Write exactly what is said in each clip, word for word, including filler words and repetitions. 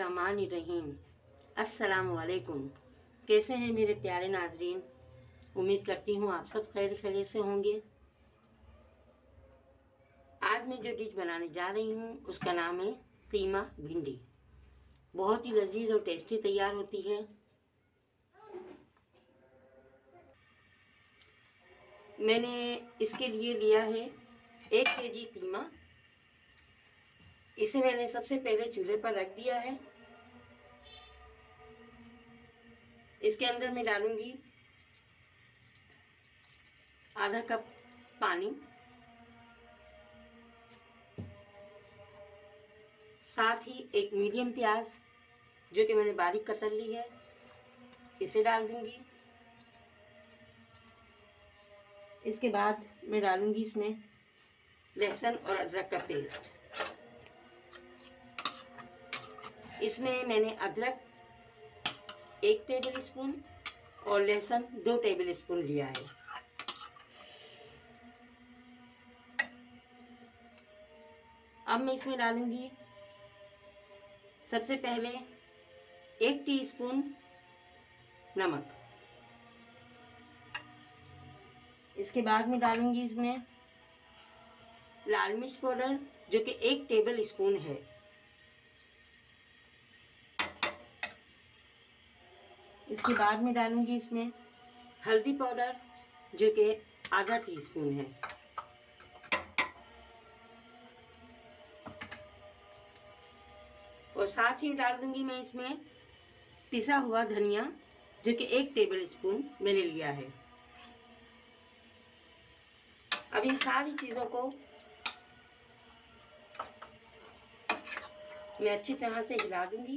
बिस्मिल्लाहिर्रहमानिर्रहीम। अस्सलामु अलैकुम। कैसे हैं मेरे प्यारे नाजरीन? उम्मीद करती हूँ आप सब खैर खैरियत से होंगे। आज मैं जो डिश बनाने जा रही हूँ उसका नाम है कीमा भिंडी। बहुत ही लजीज और टेस्टी तैयार होती है। मैंने इसके लिए लिया है एक केजी कीमा। इसे मैंने सबसे पहले चूल्हे पर रख दिया है। इसके अंदर मैं डालूंगी आधा कप पानी, साथ ही एक मीडियम प्याज जो कि मैंने बारीक कतर ली है, इसे डाल दूंगी। इसके बाद मैं डालूंगी इसमें लहसुन और अदरक का पेस्ट। इसमें मैंने अदरक एक टेबल स्पून और लहसुन दो टेबल स्पून लिया है। अब मैं इसमें डालूंगी सबसे पहले एक टीस्पून नमक। इसके बाद में डालूंगी इसमें लाल मिर्च पाउडर जो कि एक टेबल स्पून है। इसके बाद में डालूंगी इसमें हल्दी पाउडर जो कि आधा टीस्पून है। और साथ ही डाल दूंगी मैं इसमें पिसा हुआ धनिया जो कि एक टेबल स्पून मैंने लिया है। अब इन सारी चीज़ों को मैं अच्छी तरह से हिला दूंगी।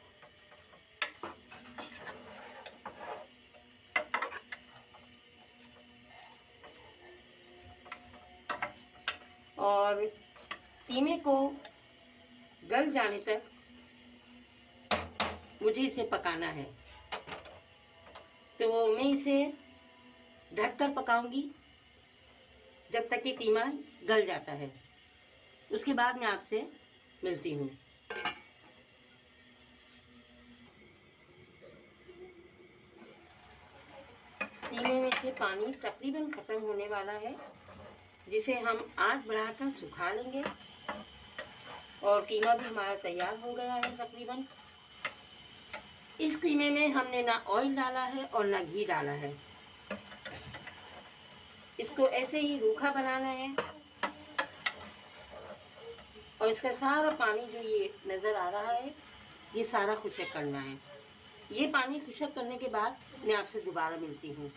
और कीमे को गल जाने तक मुझे इसे पकाना है। तो मैं इसे ढककर पकाऊंगी जब तक कि कीमा गल जाता है। उसके बाद मैं आपसे मिलती हूँ। कीमे में से पानी तकरीबन ख़त्म होने वाला है, जिसे हम आग बढ़ाकर सुखा लेंगे। और कीमा भी हमारा तैयार हो गया है तकरीबन। इस कीमे में हमने ना ऑयल डाला है और ना घी डाला है। इसको ऐसे ही रूखा बनाना है। और इसका सारा पानी जो ये नज़र आ रहा है ये सारा खुशक करना है। ये पानी खुशक करने के बाद मैं आपसे दोबारा मिलती हूँ।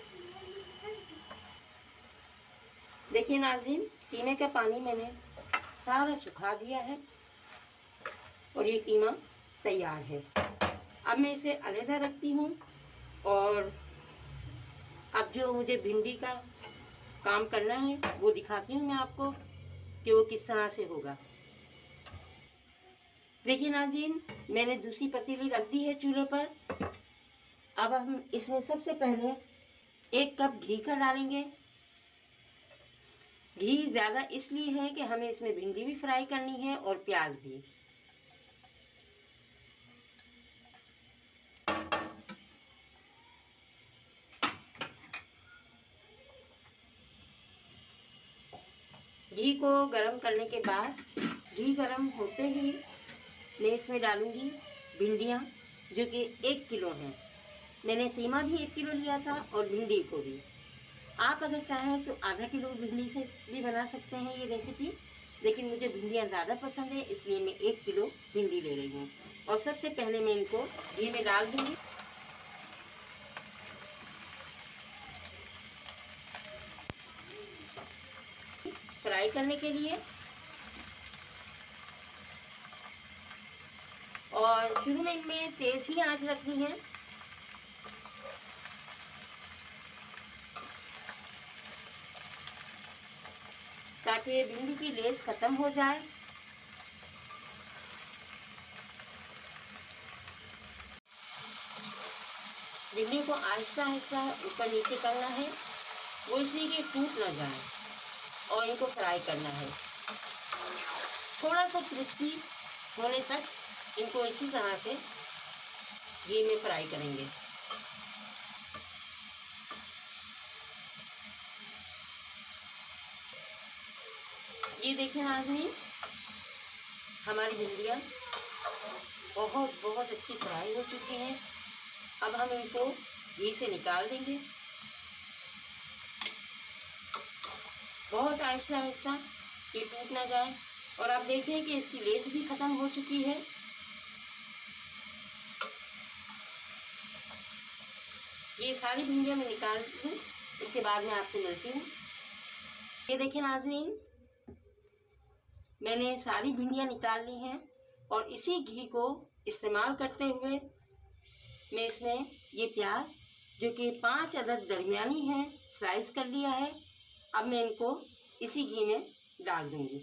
देखिए नाज़रीन, कीमे का पानी मैंने सारा सुखा दिया है और ये कीमा तैयार है। अब मैं इसे अलग रखती हूँ और अब जो मुझे भिंडी का काम करना है वो दिखाती हूँ मैं आपको कि वो किस तरह से होगा। देखिए नाज़रीन, मैंने दूसरी पतीली रख दी है चूल्हे पर। अब हम इसमें सबसे पहले एक कप घी का डालेंगे। घी ज़्यादा इसलिए है कि हमें इसमें भिंडी भी फ्राई करनी है और प्याज भी। घी को गरम करने के बाद घी गरम होते ही मैं इसमें डालूंगी भिंडियाँ जो कि एक किलो हैं। मैंने कीमा भी एक किलो लिया था और भिंडी को भी। आप अगर चाहें तो आधा किलो भिंडी से भी बना सकते हैं ये रेसिपी, लेकिन मुझे भिंडियाँ ज़्यादा पसंद है इसलिए मैं एक किलो भिंडी ले रही हूँ। और सबसे पहले मैं इनको घी में डाल दूँगी। फ्राई करने के लिए। और शुरू में इनमें तेज ही आंच रखनी है। ताकि भिंडी की लेस खत्म हो जाए। भिंडी को आहिस्ता आहिस्ता ऊपर नीचे करना है, वो इसलिए कि टूट ना जाए। और इनको फ्राई करना है। थोड़ा सा क्रिस्पी होने तक इनको इसी तरह से घी में फ्राई करेंगे। ये देखिए नाज़रीन, हमारी भिंडियाँ बहुत बहुत अच्छी फ्राई हो चुकी हैं। अब हम इनको घी से निकाल देंगे, बहुत आहिस्ता आहिस्ता कि टूट ना जाए। और आप देखें कि इसकी लेस भी ख़त्म हो चुकी है। ये सारी भिंडियाँ मैं निकाल लूँ, इसके बाद मैं आपसे मिलती हूँ। ये देखिए नाज़रीन, मैंने सारी भिंडियाँ निकाल ली हैं और इसी घी को इस्तेमाल करते हुए मैं इसमें ये प्याज, जो कि पांच अदद दरमियानी है, स्लाइस कर लिया है। अब मैं इनको इसी घी में डाल दूंगी।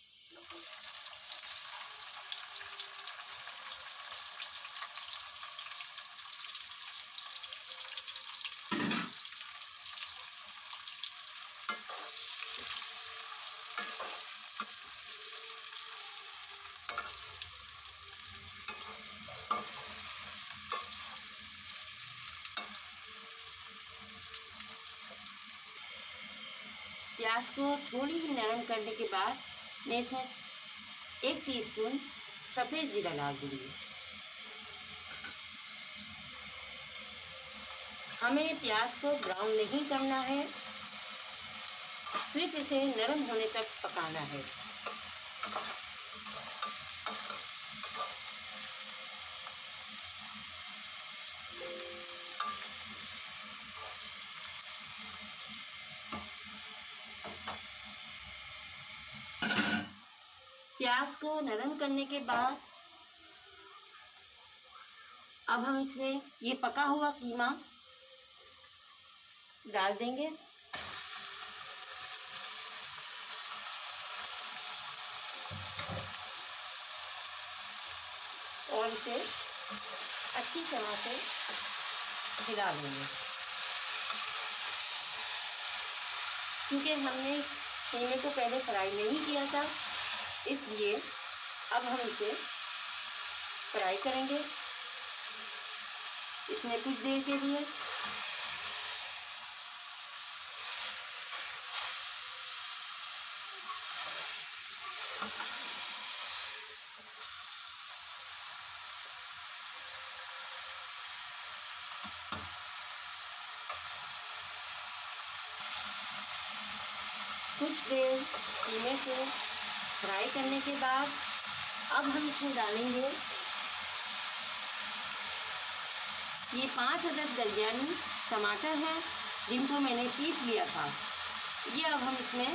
प्याज को थोड़ी ही नरम करने के बाद मैं इसमें एक टीस्पून सफ़ेद जीरा डाल दूँगी। हमें प्याज को ब्राउन नहीं करना है, सिर्फ इसे नरम होने तक पकाना है। प्याज को नरम करने के बाद अब हम इसमें ये पका हुआ कीमा डाल देंगे और इसे अच्छी तरह से हिला देंगे। क्योंकि हमने कीमे को पहले फ्राई नहीं किया था, इसलिए अब हम इसे फ्राई करेंगे इसमें कुछ देर के लिए। कुछ देर कीमे को फ्राई करने के बाद अब हम इसमें डालेंगे ये पांच अदद दरमियानी टमाटर हैं, जिनको मैंने पीस लिया था। ये अब हम इसमें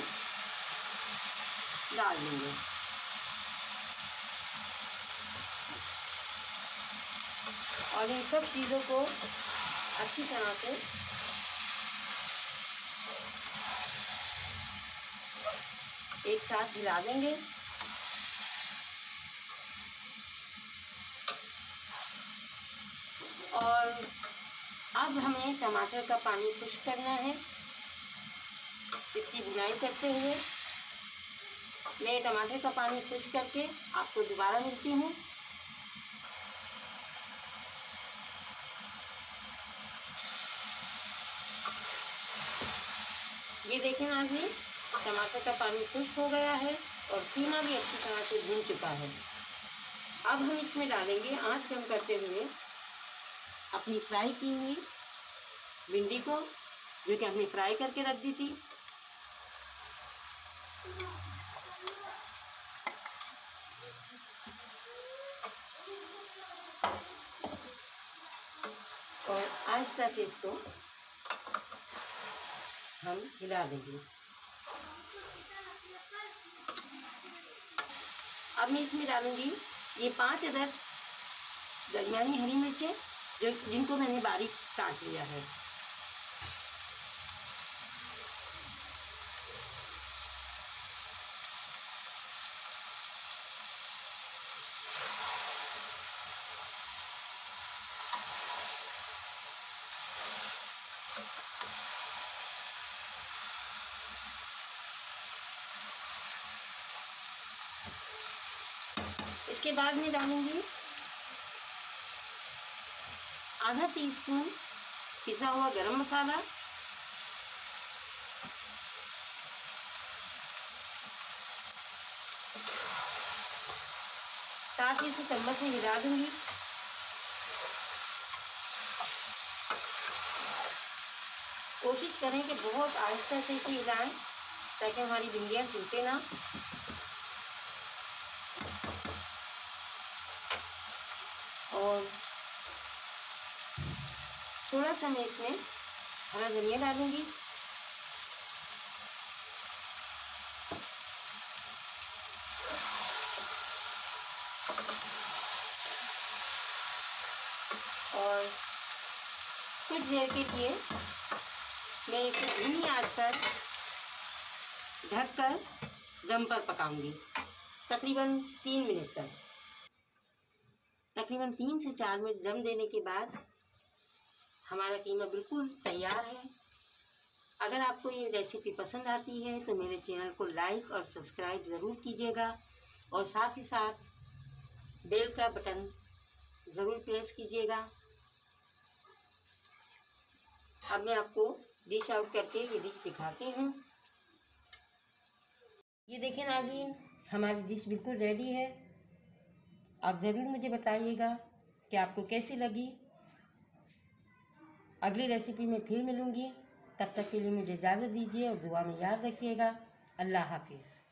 डाल देंगे और इन सब चीज़ों को अच्छी तरह से एक साथ हिला देंगे। और अब हमें टमाटर का पानी खुश्क करना है। इसकी भुनाई करते हुए मैं टमाटर का पानी खुश्क करके आपको दोबारा मिलती हूँ। ये देखें नाज़रीन, टमाटर का पानी खुश्क हो गया है और कीमा भी अच्छी तरह से भून चुका है। अब हम इसमें डालेंगे आंच कम करते हुए अपनी फ्राई की हुई भिंडी को, जो कि हमने फ्राई करके रख दी थी। और आहिस्ता से इसको हम हिला देंगे। अब मैं इसमें डालूंगी ये पांच अदद दरमियानी हरी मिर्चें, जो जिनको मैंने बारीक काट लिया है। इसके बाद मैं डालूंगी आधा टीस्पून पिसा हुआ गरम मसाला, साथ ही इसे चम्मच से हिला दूंगी। कोशिश करें कि बहुत आहिस्ता से इसे हिलाएं ताकि हमारी भिंडियाँ टूटे ना। और थोड़ा सा मैं इसमें हरा धनिया डालूंगी। और कुछ देर के लिए मैं इसे धीमी आंच पर ढककर दम पर पकाऊंगी, तकरीबन तीन मिनट तक। तकरीबन तीन से चार मिनट दम देने के बाद हमारा कीमा बिल्कुल तैयार है। अगर आपको ये रेसिपी पसंद आती है तो मेरे चैनल को लाइक और सब्सक्राइब ज़रूर कीजिएगा और साथ ही साथ बेल का बटन ज़रूर प्रेस कीजिएगा। अब मैं आपको डिश आउट करके ये डिश दिखाती हूँ। ये देखें नाज़रीन, हमारी डिश बिल्कुल रेडी है। आप ज़रूर मुझे बताइएगा कि आपको कैसी लगी। अगली रेसिपी में फिर मिलूँगी, तब तक के लिए मुझे इजाज़त दीजिए और दुआ में याद रखिएगा। अल्लाह हाफिज़।